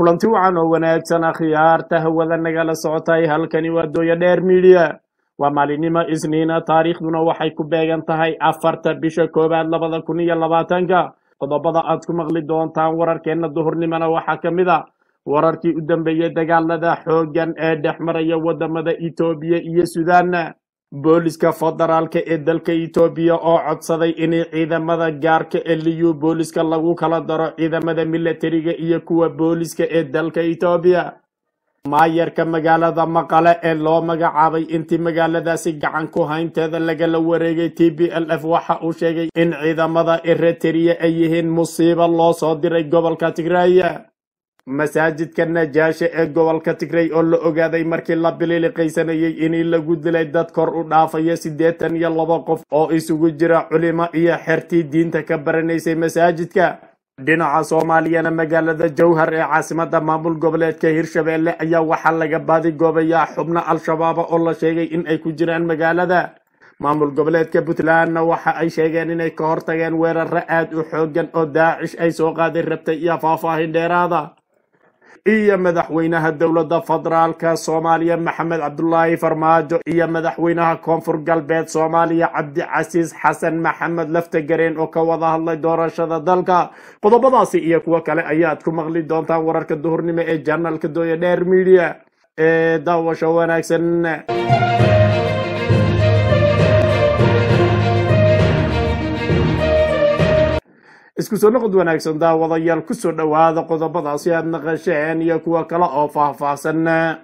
kulanti wacan oo wanaagsan akhyaarta hawada nagala socotay halkani waa dooya dheer media waa maalinimo isniina taariikhduna waxay ku beegan tahay 4 bisha koobaad 2020 qodobada aad ku maqli doontaan wararkeena duhurnimana waxaa ka mid ah wararkii u dambeeyay dagaalada xooggan ee dhex maraya wadamada Itoobiya iyo Suudaan booliska federaalka ee dalka Itoobiya oo codsaday in ciidamada gaarka ee liyu booliska lagu kala daro ciidamada militariga iyo kuwa booliska ee dalka Itoobiya maayarka magaalada Maqale ee loo magacaabay intii magaaladaasi gacan ku haynteeda lagala wareegay TPLF waxa uu sheegay in ciidamada Eritrea ay yihiin musiibo loo soo diray gobolka Tigray masaajidka Najaasha ee gobolka Tigray oo la ogaaday markii la biliiliqaysanayay in lagu dilay dad kor u dhaafaya 82 qof oo isugu jira culimo iyo xertii diinta ka baranaysay masaajidka dhinaca Soomaaliyana magaalada Jowhar ee caasimadda maamul goboleedka Hirshabelle ayaa waxa laga baadi goobayaa xubno al-shabaab oo la sheegay in ay ku jiraan magaalada maamul goboleedka Puntland waxa ay sheegeen inay ka hortageen weerar aad u xooggan oo Daacish ay soo qaaday rabtay iyo faahfaahin dheeraada iyo madaxweynaha dowladda federaalka Soomaaliya Maxamed Cabdullaahi Farmaajo iyo madaxweynaha koonfur galbeed Soomaaliya Cabdicasiis Xasan Maxamed Laftagareen oo ka wada hadlay doorashada dalka qodobadaasi iyo kuwa kale ayaad ku maqli doontaan wararka duhurnimo ee channelka Dooya Dheer Media ee daawasho wanaagsan isku soo noqod wanaagsan daawadayaal ku soo dhawaada qodobadaasi aad naqasheen iyo kuwa kale oo faahfaahsan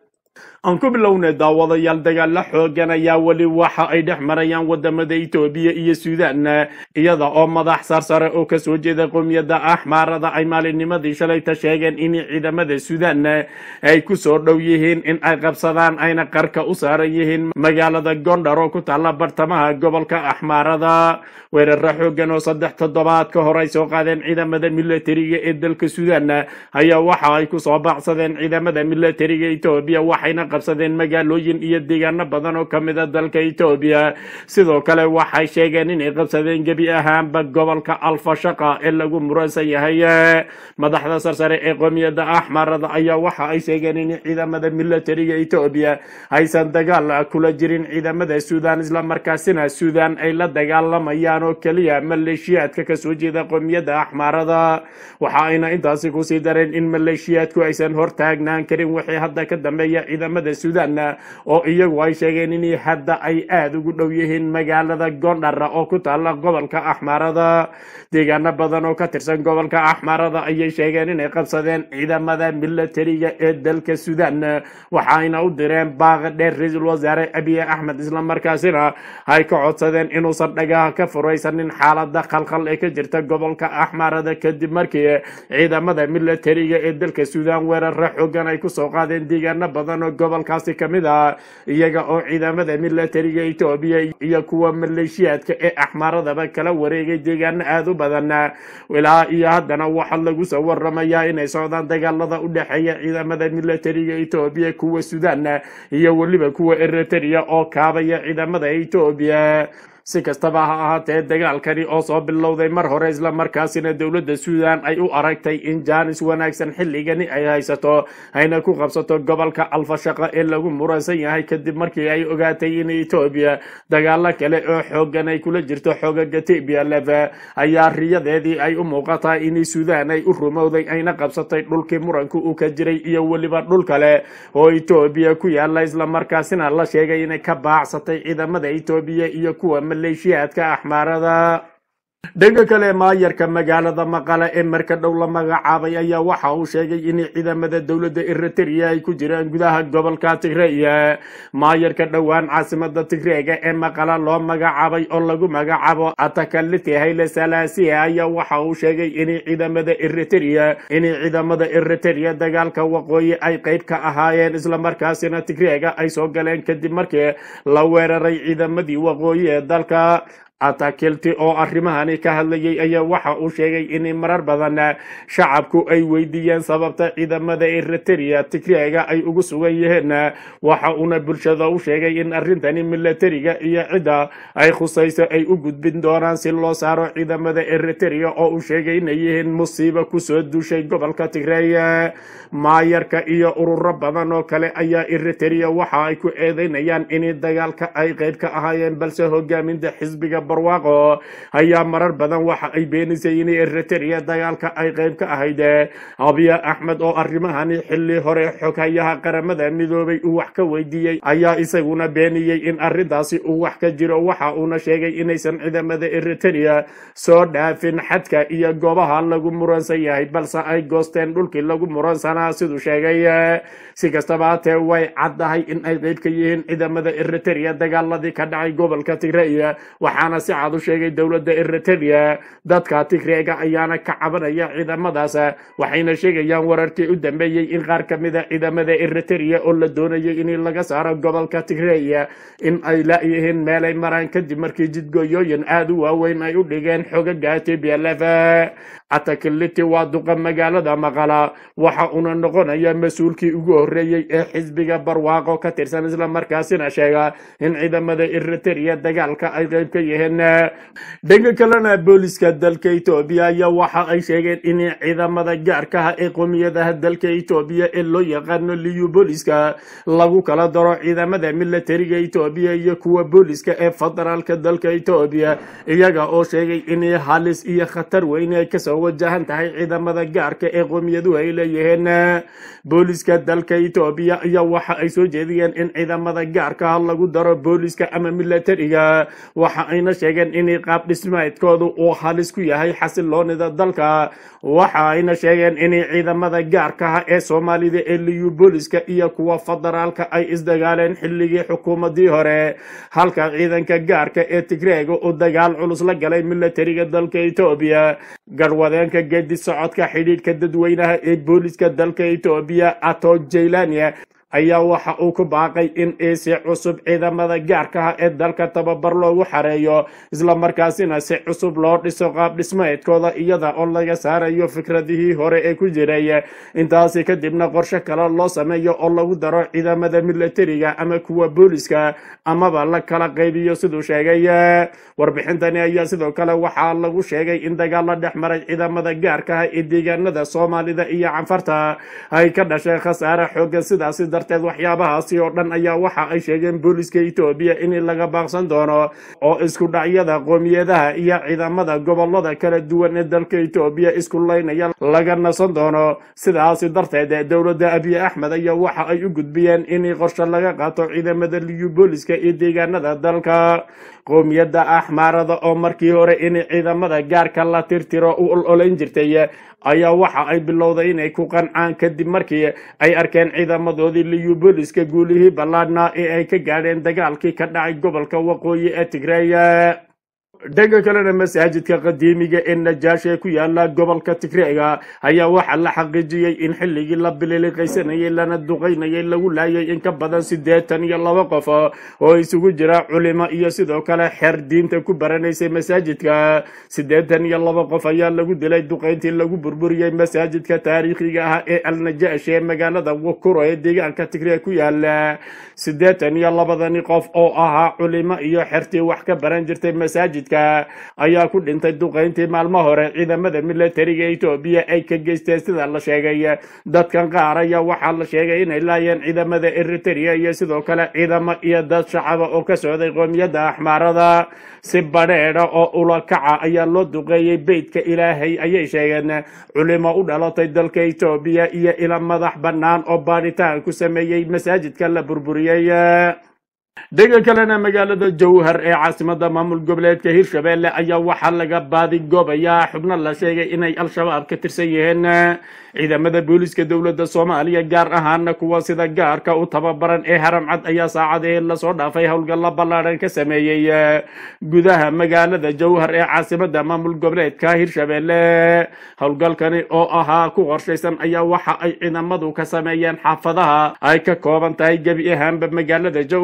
aan ku bilownay daawadayaal dagaal xooggan ayaa wali waxa ay dhex marayaan wadamada Itoobiya iyo Suudaan iyada oo madax sarsare oo ka soo jeeda qowmiyadda Axmaarada ay maalinimadii shalay ta sheegeen in ciidamada Suudaan ay ku soo dhow yihiin in ay qabsadaan ayna qarka u saaran yihiin magaalada Gondar oo ku taala bartamaha gobolka Axmaarada weerar xooggan oo 3 toddobaad ka hor ay soo qaadeen ciidamada militariga ee dalka Suudaan ayaa waxa ay ku soo baxsadeen ciidamada militariga Itoobiya waxayna qabsadeen magaalooyin iyo deegaano badan oo kamid ah dalka Itoobiya sidoo kale waxay sheegeen in ay qabsadeen gabi ahaanba gobolka Al-Fashaqa ee lagu muransan yahay madaxda sarsare ee qowmiyadda Axmaarada ayaa waxa ay sheegeen in ciidamada militariga Itoobiya aysan dagaal kula jirin ciidamada Suudaan isla markaasina Suudaan ay la dagaalamayaan oo kaliya maleeshiyaadka ka soo jeeda qowmiyadda Axmaarada waxa ayna intaasi ku sii dareen in maleeshiyaadku aysan hortaagnaan karin wixii hadda ka dambeeya ciidamada Suudaan oo iyagu ay sheegeen in hadda ay aad ugu dhow yihiin magaalada Gondar oo ku taala gobolka Axmaarada deegaano badan oo ka tirsan gobolka Axmaarada ayay sheegeen in ay qabsadeen ciidamada militariga ee dalka Suudaan waxayna u direen baaq dheer ra'iisul wasaare Abiy Ahmed isla markaasina ay ka codsadeen inuu sadagaha ka furaysanin xaaladda qalqal ee ka jirta gobolka Axmaarada kadib markii ciidamada militariga ee dalka Suudaan weerar xooggan ay ku soo qaadeen deegaano badan oo gobolkaasi kamid ah iyaga oo ciidamada militariga Itoobiya iyo kuwa maleeshiyaadka ee Axmaaradaba kala wareegay deegaano aad u badan ilaa iyo haddana waxa lagu soo waramayaa inay socdaan dagaalada u dhaxeeya ciidamada militariga Itoobiya kuwa Suudaan iyo waliba kuwa Eritrea oo kaabaya ciidamada Itoobiya si kastaba ha ahaatee dagaalkani oo soo bilowday mar hore isla markaasina dowladda Suudaan ay u aragtay in jaanis wanaagsan xilligani ay haysato ayna ku qabsato gobolka Al-Fashaqa ee lagu muransan yahay kadib markii ay ogaatay in Itoobiya dagaalo kale oo xooggan ay kula jirto xoogagga TPLF ayaa riyadeedii ay u muuqataa in Suudaan ay u rumowday ayna qabsatay dhulkii muranku uu ka jiray iyo waliba dhul kale oo Itoobiya ku yaala isla markaasina la sheegay inay ka baacsatay ciidamada Itoobiya iyo kuwa maleeshiyaadka Axmaarada dhanka kale maayarka magaalada Maqale ee marka dhow la magacaabay ayaa waxa uu sheegay in ciidamada dowladda Eritrea ay ku jiraan gudaha gobolka Tigray maayarka dhawaan caasimadda Tigray ee Maqale loo magacaabay oo lagu magacaabo Atakaliti Haile Selassie ayaa waxa uu sheegay in ciidamada Eritrea dagaalka waqooyi ay qayb ka ahaayeen isla markaasina Tigray ay soo galeen kadib markii la weeraray ciidamadii waqooyi ee dalka atakilti oo arrimahani ka hadlayay ayaa waxa uu sheegay in marar badan shacabku ay weydiiyeen sababta ciidamada Eritrea Tigreega ay ugu sugan yihiin waxa uuna bulshada u sheegay in arrintani militariga iyo cida ay khusayso ay u gudbin doonaan si loo saaro ciidamada Eritrea oo uu sheegay inay yihiin musiibo ku soo duushay gobolka Tigray maayarka iyo ururo badan oo kale ayaa Eritrea waxa ay ku eedeynayaan in dagaalka ay qayb ka ahaayeen balse hogaaminta xisbiga barwaaqo ayaa marar badan waxa ay beenisay in Eritrea dagaalka ay qayb ka ahayd Abiy Ahmed oo arrimahani xilli hore xoghayaha qaramada midoobay uu wax ka weydiiyay ayaa isaguna beeniyay in arrintaasi uu wax ka jiro waxa uuna sheegay inaysan ciidamada Eritrea soo dhaafin xadka iyo goobaha lagu muransan yahay balse ay goosteen dhulkii lagu muransanaa siduu sheegay si kastaba haatee way caddahay in ay qayb ka yihiin ciidamada Eritrea dagaaladii ka dhacay gobolka Tigray waxaana si cad u sheegay dowladda Eritrea dadka Tigreega ayaana ka cabanaya ciidamadaas waxayna sheegayaan wararkii u dambeeyay in qaar ka mid ah ciidamada Eritrea oo la doonayay in laga saaro gobolka Tigray in ay la yihiin meel ay maraan kadib markii jidgooyooyin aad u waaweyn ay u dhigeen xogaga TPLF atakiliti waa duqa magaalada Maqala waxa uuna noqonaya mas'uulkii ugu horeeyay ee xisbiga barwaaqo ka tirsan isla markaasina sheega in ciidamada Eritrea dagaalka ay qayb ka yihiin dhanka kalena booliska dalka Itoobiya ayaa waxa ay sheegeen in ciidamada gaarka ah ee qowmiyadaha dalka Itoobiya ee loo yaqaan liyu booliska lagu kala daro ciidamada militariga Itoobiya iyo kuwa booliska ee federaalka dalka Itoobiya iyaga oo sheegay in halis iyo khatar weyn ay ka soo wajahan tahay ciidamada gaarka ee qowmiyadu ay leeyihiin booliska dalka Itoobiya ayaa waxa ay soo jeediyeen in ciidamada gaarka ah lagu daro booliska ama militariga waxa ayna sheegeen in qaab dhismeedkoodu uu halis ku yahay xasiloonida dalka waxa ayna sheegeen in ciidamada gaarka ah ee Soomaalida ee liyu booliska iyo kuwa federaalka ay isdagaaleen xilligii xukuumadii hore halka ciidanka gaarka ee Tigreega uu dagaal culus la galay militariga dalka Itoobiya garwadeenka geedi socodka xidhiidhka dadweynaha ee booliska dalka Itoobiya Ato Jailani ayaa waxa uu ku baaqay in si cusub ciidamada gaarka ah ee dalka tababar loogu xareeyo isla markaasina si cusub loo dhiso qaab dhismeedkooda iyada oo laga saarayo fikradihii hore ee ku jiray intaasi kadibna qorshe kale loo sameeyo oo lagu daro ciidamada militariga ama kuwa booliska amaba la kala qaybiyo siduu sheegay warbixintani ayaa sidoo kale waxaa lagu sheegay in dagaal la dhex maray ciidamada gaarka ah ee deegaanada Soomaalida iyo Canfarta ay ka dhashay khasaare xooggan sidaas darteed waxyaabahaasi oo dhan ayaa waxa ay sheegeen booliska Itoobiya in laga baaqsan doono oo isku dhacyada qowmiyadaha iyo ciidamada gobolada kala duwan ee dalka Itoobiya isku leynaya laga nasan doono sidaas darteed dowladda Abiy Ahmed ayaa waxa ay u gudbiyeen in qorshe laga qaato ciidamada liyu booliska ee deegaanada dalka qowmiyada Axmaarada oo markii hore in ciidamada gaarka la tirtiro u oleyn jirtay ayaa waxa ay bilowday inay ku qancaan kadib markii ay arkeen ciidamadoodii liyu booliska guulihii ballaadhnaa ee ay ka gaadheen dagaalkii ka dhacay gobolka waqooyi ee Tigray dhanka kalena masaajidka qadiimiga ee Najaashi ku yaala gobolka Tigreega ayaa waxa la xaqiijiyay in xilligii la biliiliqaysanayay lana duqeynayay lagu laayay in ka badan 82 qof oo isugu jira culimo iyo sidoo kale xeer diinta ku baranaysay masaajidka 82 qof ayaa lagu dilay duqeyntii lagu burburiyay masaajidka taariikhiga ah ee Al-Najaashi ee magaalada Wukuro ee deegaanka Tigreeg ku yaala 82 qof oo ahaa culimo iyo xeertii wax ka baran jirtay masaajidka ayaa ku dhintay duqeyntii maalmo hore ciidamada militariga Itoobiya ay ka geysteen sida la sheegay dadkan qaar ayaa waxa la sheegay inay laayeen ciidamada Eritrea iyo sidoo kale ciidamo iyo dad shacab oo ka socday qowmiyada Axmaarada si badheedha oo ula kaca ayaa loo duqeeyay beedka Ilaahay ayay sheegeen culimo u dhalatay dalka Itoobiya iyo ila madax bannaan oo baaritaan ku sameeyay masaajidka la burburiyay dhanka kalena magaalada Jowhar ee caasimada maamul goboleedka Hirshabelle ayaa waxa laga baadi goobaya xubno la sheegay inay al-shabaab ka tirsan yihiin ciidamada booliska dowladda Soomaaliya gaar ahaan kuwa sida gaarka u tababaran ee Haram Cad ayaa saacadihii la soo dhaafay howlgal ballaaran ka sameeyay gudaha magaalada Jowhar ee caasimada maamul goboleedka Hirshabelle howlgalkani oo ahaa ku qorshaysan ayaa waxa ay ciidamadu ka sameeyeen xaafadaha ay ka kooban tahay gabi ahaanba magaalada Jowhar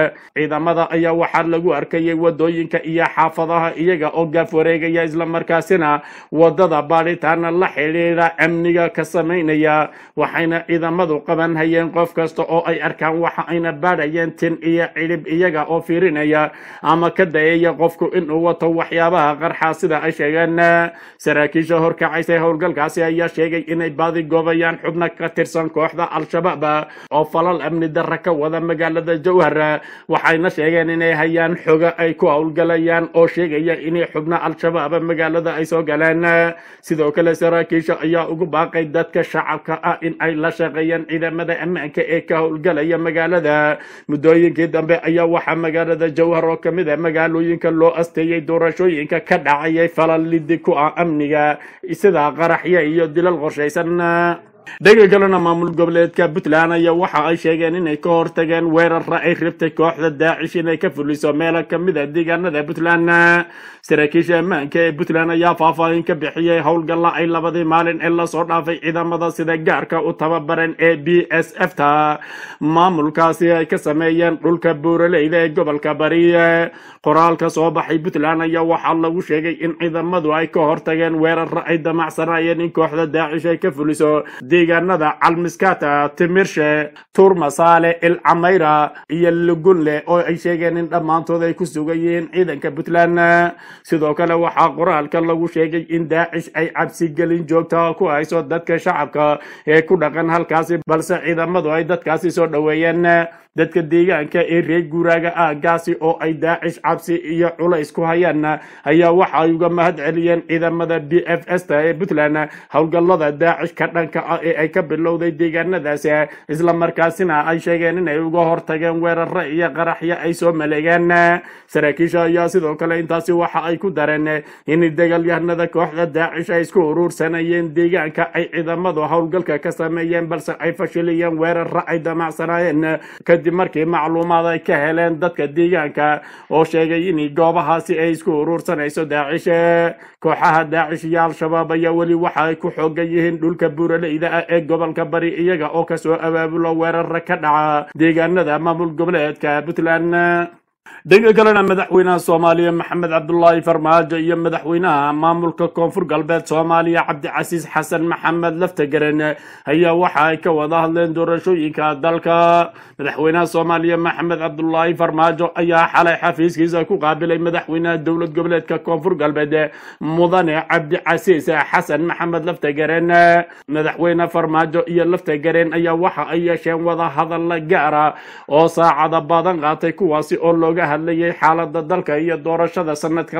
ciidamada ayaa waxaa lagu arkayay wadooyinka iyo xaafadaha iyaga oo gaaf wareegaya isla markaasina wadada baadhitaana la xidhiidha amniga ka samaynaya waxayna ciidamadu qaban hayeen qof kasta oo ay arkaan waxa ayna baadhayeen tin iyo cidhib iyaga oo fiirinaya ama ka dayaya qofku inuu wato waxyaabaha qarxa sida ay sheegeen saraakiisha horkacaysa howlgalkaasi ayaa sheegay inay baadi goobayaan xubno ka tirsan kooxda al-shabaab oo falal amni darra ka wada magaalada jowhar waxayna sheegeen inay hayaan xoga ay ku howlgalayaan oo sheegaya inay xubno al-shabaab magaalada ay soo galeen sidoo kale saraakiisha ayaa ugu baaqay dadka shacabka ah in ay la shaqeeyaan ciidamada ammaanka ee ka howlgalaya magaalada muddooyinkii dambe ayaa waxaa magaalada jowhar oo kamid ah magaalooyinka loo asteeyay doorashooyinka ka dhacayay falal lidi ku ah amniga sida qaraxyo iyo dilal qorshaysan dhanka kalena maamul goboleedka puntland ayaa waxa ay sheegeen inay ka hortageen weerara ay rabtay kooxda daacish inay ka fuliso meelo kamid a deegaanada puntland saraakiisha ammaanka ee puntland ayaa faahfaahin ka bixiyay howlgalla ay labadii maalin ee lasoo dhaafay ciidamada sida gaarka u tababaran ee b s f ta maamulkaasi ay ka sameeyeen dhulka buuraleyda ee gobolka bari qoraal ka soo baxay puntland ayaa waxaa lagu sheegay in ciidamadu ay ka hortageen weerara ay damacsanayeen in kooxda daacish ay ka fuliso deegaanada calmiskata timirshe turmasaale ilcamayra iyo lugunle oo ay sheegeen in dhammaantood ay ku sugan yihiin ciidanka puntland sidoo kale waxaa qoraalka lagu sheegay in daacish ay cabsigelin joogta ku hayso dadka shacabka ee ku dhaqan halkaasi balse ciidamadu ay dadkaasi soo dhoweeyeen dadka deegaanka ee reer guuraaga aagaasi oo ay daacish cabsi iyo culays ku hayaan ayaa waxa ay uga mahad celiyeen ciidamada b f s ta ee puntland howlgallada daacish ka dhanka ah ee ay ka bilowday deegaanadaasi isla markaasina ay sheegeen inay uga hortageen weeraro iyo qaraxyo ay soo maleegeen saraakiisha ayaa sidoo kale intaasi waxa ay ku dareen in dagaalyahanada kooxda daacish ay isku urursanayeen deegaanka ay ciidamadu howlgalka ka sameeyeen balse ay fashiliyeen weeraro ay damacsanayeen kadib markii macluumaad ay ka heleen dadka deegaanka oo sheegay in goobahaasi ay isku urursanayso daacish kooxaha daacish iyo al-shabaab ayaa weli waxa ay ku xoogan yihiin dhulka buuraleyda ah ee gobolka bari iyaga oo kasoo abaabulo weerara ka dhaca deegaanada maamul goboleedka puntland dhanka kalena madaxweynaha soomaaliya maxamed cabdulaahi farmaajo iyo madaxweynaha maamulka koonfur galbeed soomaaliya cabdicasiis xasan maxamed laftagaren ayaa waxa ay ka wada hadleen doorashooyinka dalka madaxweynaha soomaaliya maxamed cabdulaahi farmaajo ayaa xalay xafiiskiisa ku qaabilay madaxweynaha dowlad goboleedka koonfur galbeed mudane cabdicasiis xasan maxamed laftagaren madaxweyne farmaajo iyo laftagaren ayaa waxa ay yeesheen wada hadalla gaara oo saacada badan qaatay kuwaasi oo looga hadlayay xaalada dalka iyo doorashada sanadka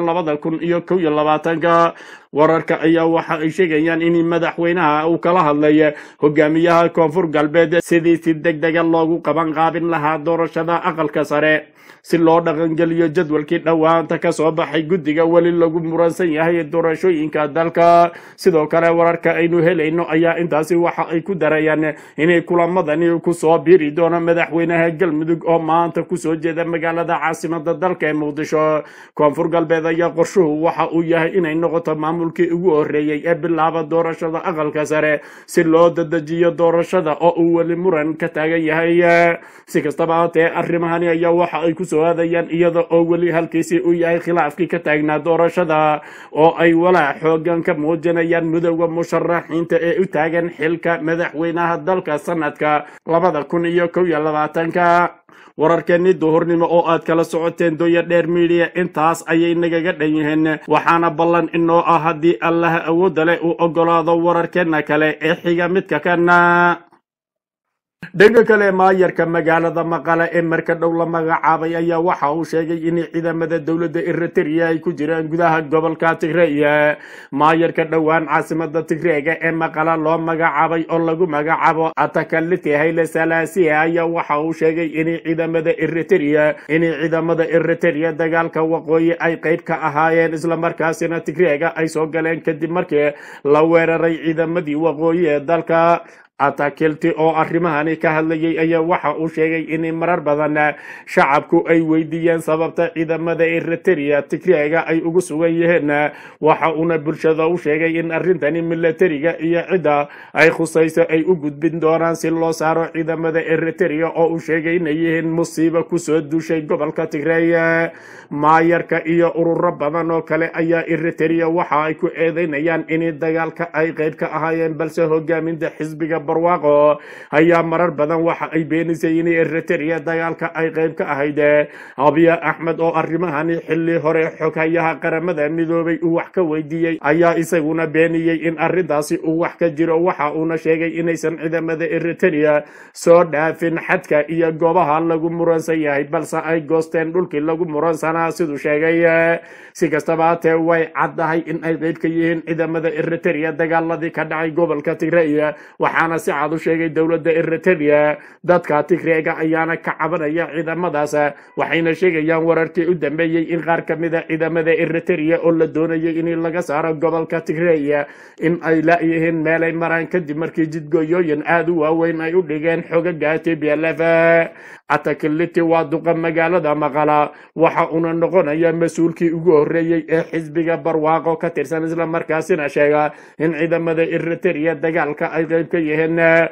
2021 wararka ayaa waxa ay sheegayaan in madaxweynaha uu kala hadlay hogaamiyaha koonfur galbeed sidii si degdeg loogu qaban qaabin lahaa doorashada aqalka sare si loo dhaqangeliyo jadwalkii dhawaanta ka soo baxay guddiga weli lagu muransan yahay doorashooyinka dalka sidoo kale wararka aynu helayno ayaa intaasi waxa ay ku darayaan inay kulamadani ku soo biiri doono madaxweynaha galmudug oo maanta ku soo jeeda magaalada caasimada dalka ee muqdisho koonfur galbeed ayaa qorshuhu waxa uu yahay inay noqoto maamulkii ugu horeeyay ee bilaaba doorashada aqalka sare si loo dedejiyo doorashada oo uu weli muran ka taagan yahay si kastaba haatee arrimahani ayaa waxa ay ku soo aadayaan iyada oo weli halkiisii uu yahay khilaafkii ka taagnaa doorashada oo ay walaac xoogan ka muujinayaan midowda musharaxiinta ee u taagan xilka madaxweynaha dalka sanadka 2021 wararkeeni duhurnimo oo aad kala socoteen Dooya Dheer Media intaas ayay nagaga dhan yihiin waxaana ballan inoo ah haddii Allah awood leh uu ogolaado wararkeena kale ee xiga midka kana dhanka kale maayarka magaalada Maqale ee marka dhow la magacaabay ayaa waxa uu sheegay in ciidamada dawladda Eritrea ay ku jiraan gudaha gobolka Tigray maayarka dhawaan caasimada Tigray ee Maqale loo magacaabay oo lagu magacaabo Atakaliti Haile Selassie ayaa waxa uu sheegay in ciidamada Eritrea dagaalka waqooyi ay qayb ka ahaayeen isla markaasina Tigray ay soo galeen kadib markii la weeraray ciidamadii waqooyi ee dalka atakilti oo arrimahani ka hadlayay ayaa waxa uu sheegay in marar badan shacabku ay weydiiyeen sababta ciidamada Eritrea Tigreega ay ugu sugan yihiin waxa uuna bulshada u sheegay in arrintani militariga iyo cida ay khusayso ay u gudbin doonaan si loo saaro ciidamada Eritrea oo uu sheegay inay yihiin musiibo ku soo duushay gobolka Tigray maayarka iyo ururo badan oo kale ayaa Eritrea waxa ay ku eedeynayaan in dagaalka ay qayb ka ahaayeen balse hogaaminta xisbiga barwaaqo ayaa marar badan waxa ay beenisay in Eritrea dagaalka ay qayb ka ahayd Abiy Ahmed oo arrimahani xilli hore xogayaha qaramada midoobay uu wax ka weydiiyay ayaa isaguna beeniyay in arrintaasi uu wax ka jiro waxa uuna sheegay inaysan ciidamada Eritrea soo dhaafin xadka iyo goobaha lagu muransan yahay balse ay goosteen dhulkii lagu muransanaa siduu sheegay si kastaba haatee way caddahay in ay qayb ka yihiin ciidamada Eritrea dagaaladii ka dhacay gobolka Tigray waxaana si cad u sheegay dowladda Eritrea dadka Tigreega ayaana ka cabanaya ciidamadaas waxayna sheegayaan wararkii u dambeeyay in qaar ka mid ah ciidamada Eritrea oo la doonayay in laga saaro gobolka Tigray in ay la yihiin meel ay maraan kadib markii jidgooyooyin aad u waaweyn ay u dhigeen xogaga TPLF atakilti waa duqa magaalada Maqala waxa uuna noqonayaa mas'uulkii ugu horeeyay ee xisbiga barwaaqo ka tirsan isla markaasina sheega in ciidamada Eritrea dagaalka ay qayb ka yihiin